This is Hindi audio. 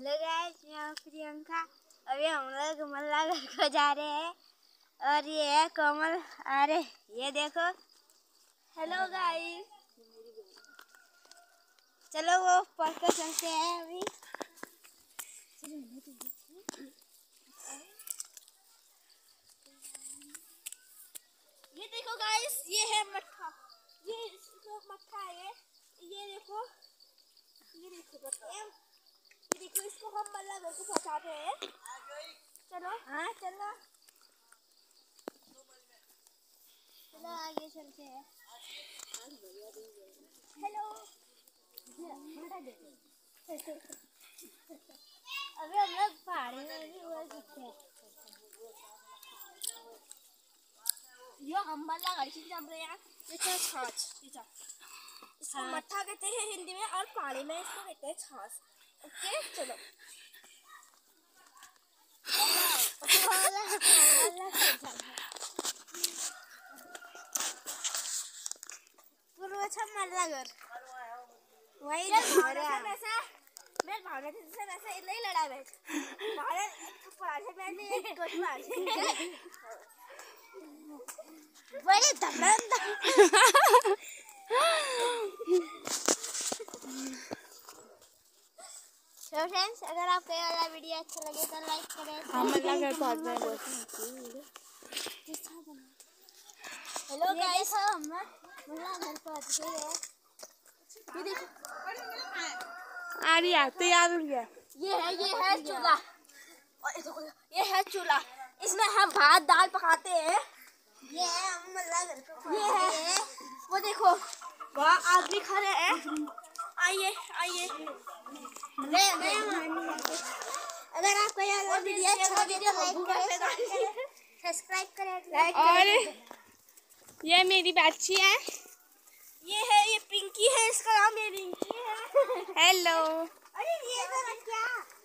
हेलो गाइस, मैं प्रियंका। अभी हम लोग मल्ला घर को जा रहे हैं और ये है कोमल। अरे ये देखो। हेलो गाइस, चलो वो पढ़ कर चलते हैं अभी। ये देखो गाइस, ये है मट्ठा। ये इसको मट्ठा है। ये देखो, ये देखो ये देखो, इसको हम मल्ला घर को पहुंचाते हैं। चलो हाँ चलो चलो आगे चलते हैं। हेलो अभी हम लोग पहाड़ी में भी हुआ दिखते हैं। यो हम मल्ला घर की जम रहे हैं। ये छाछ, इसको मट्ठा कहते हैं हिंदी में और पहाड़ी में इसको कहते हैं छाछ। ओके चलो। अच्छा मल्ला घर वही मैं भावना से वैसे नहीं लड़ा मैं पराठे मैंने एक बड़े धड़ाधड़। तो फ्रेंड्स, अगर आपको ये वाला वीडियो अच्छा लगे तो लाइक करें। हेलो गाइस, हम मल्ला घर पहुंच गए हैं। ये देखो आ रही है तैयार हो गया। ये है चूल्हा। और ये है चूल्हा, इसमें हम भात दाल पकाते हैं। ये है हम मल्ला घर को। ये है वो देखो, वहाँ आदमी खड़े हैं। आइए आइए। अगर आपको यह वीडियो अच्छा लगे तो लाइक करें, सब्सक्राइब करें और ये मेरी बच्ची है। ये पिंकी है, इसका नाम ये रिंकी है। हेलो। अरे ये क्या